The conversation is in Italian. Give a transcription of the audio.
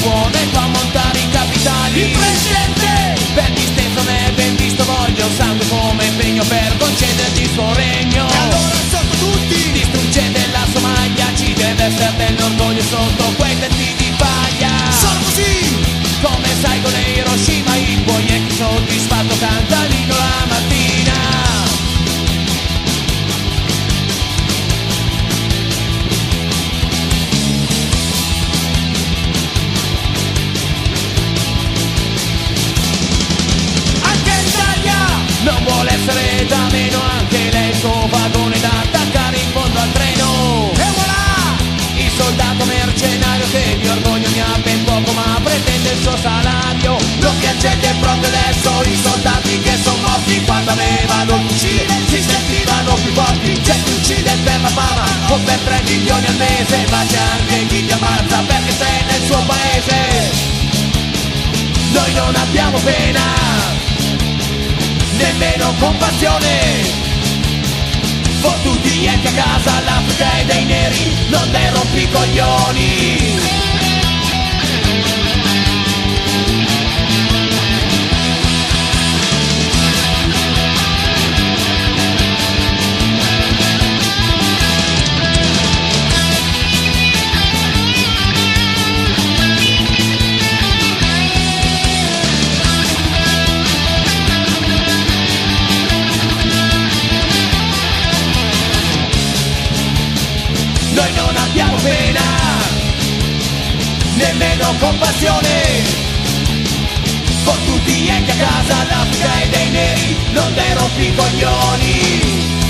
buono e fa montare i capitali. Il presidente per distenso non è ben visto, voglio sangue come impegno per concederti il suo regno. E allora sotto tutti distruggete la Somalia, ci deve essere dell'orgoglio sotto quei tetti di paglia. Solo così, come sai con Hiroshima il boiecchi soddisfatto canta l'inno la mattina. Anche l'Italia non vuole essere da meno, anche lei il suo vagone da attaccare in fondo al treno. e voilà, Il soldato mercenario che di orgoglio ne ha ben poco ma pretende il suo salario. Non piangete proprio adesso, i soldati che sono morti quando avevano il fucile si sentivano più forti. C'è chi uccide per la fama o per 3 milioni al mese, ma c'è anche chi ti ammazza perché sei nel suo paese. Noi non abbiamo pena, nemmeno compassione. Fottuti anche a casa, l'Africa è dei neri, non dei rompicoglioni. Noi non abbiamo pena, nemmeno compassione. Fottuti anche a casa, l'Africa è dei neri, non dei rompicoglioni.